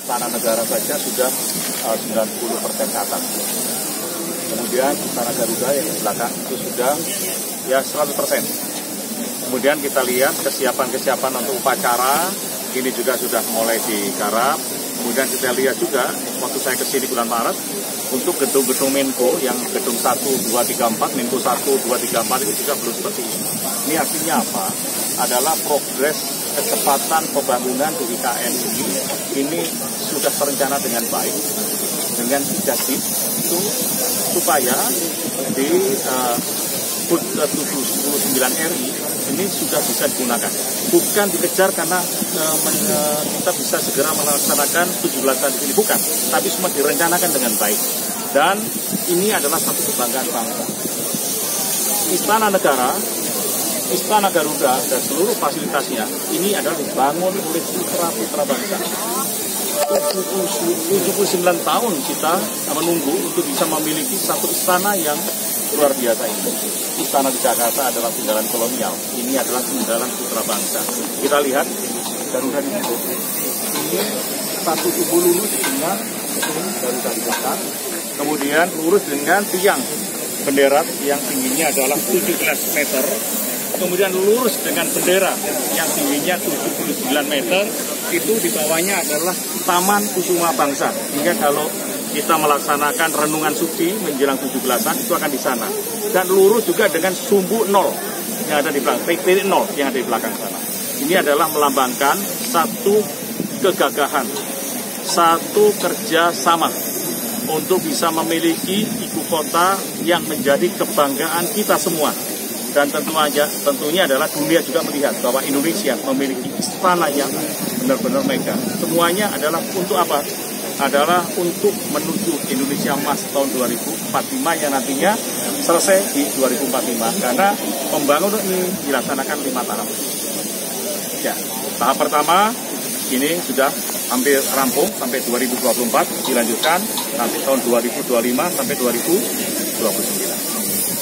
Istana Negara saja sudah 90% ke atas. Kemudian Istana Garuda yang di belakang itu sudah ya 100%. Kemudian kita lihat kesiapan untuk upacara, ini juga sudah mulai digarap. Kemudian kita lihat juga, waktu saya kesini bulan Maret, untuk gedung-gedung Menko, yang gedung 1, 2, 3, 4, Menko 1, 2, 3, 4 itu juga belum seperti ini. Ini artinya apa? Adalah progres kecepatan pembangunan di IKN ini sudah terencana dengan baik, dengan 3 shift, itu supaya di HUT 79 RI ini sudah bisa digunakan. Bukan dikejar karena kita bisa segera melaksanakan 17-an di sini, bukan. Tapi semua direncanakan dengan baik. Dan ini adalah satu kebanggaan bangsa. Istana Negara, Istana Garuda, dan seluruh fasilitasnya ini adalah dibangun oleh putra-putra bangsa. 79 tahun kita menunggu untuk bisa memiliki satu istana yang luar biasa ini. Istana di Jakarta adalah tinggalan kolonial. Ini adalah tinggalan putra bangsa. Kita lihat Garuda di situ. Ini satu tubuh lurus dengan Garuda di belakang. Kemudian lurus dengan tiang bendera yang tingginya adalah 17 meter. Kemudian lurus dengan bendera yang tingginya 79 meter. Itu di bawahnya adalah Taman Kusuma Bangsa. Hingga kalau kita melaksanakan renungan suci menjelang 17-an itu akan di sana. Dan lurus juga dengan sumbu 0 yang ada di belakang, titik 0 yang ada di belakang sana. Ini adalah melambangkan satu kegagahan, satu kerjasama untuk bisa memiliki ibu kota yang menjadi kebanggaan kita semua. Dan tentunya adalah dunia juga melihat bahwa Indonesia memiliki istana yang benar-benar megah. Semuanya adalah untuk apa? Adalah untuk menuju Indonesia Emas tahun 2045 yang nantinya selesai di 2045. Karena pembangunan ini dilaksanakan 5 tahap. Ya, tahap pertama ini sudah hampir rampung sampai 2024, dilanjutkan nanti tahun 2025 sampai 2029.